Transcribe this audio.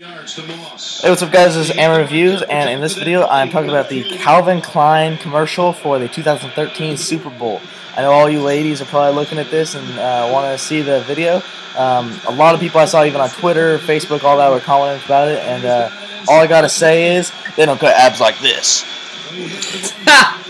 Hey, what's up guys, this is Amber Reviews, and in this video I'm talking about the Calvin Klein commercial for the 2013 Super Bowl. I know all you ladies are probably looking at this and want to see the video. A lot of people I saw even on Twitter, Facebook, all that were commenting about it, and all I gotta say is, they don't cut abs like this.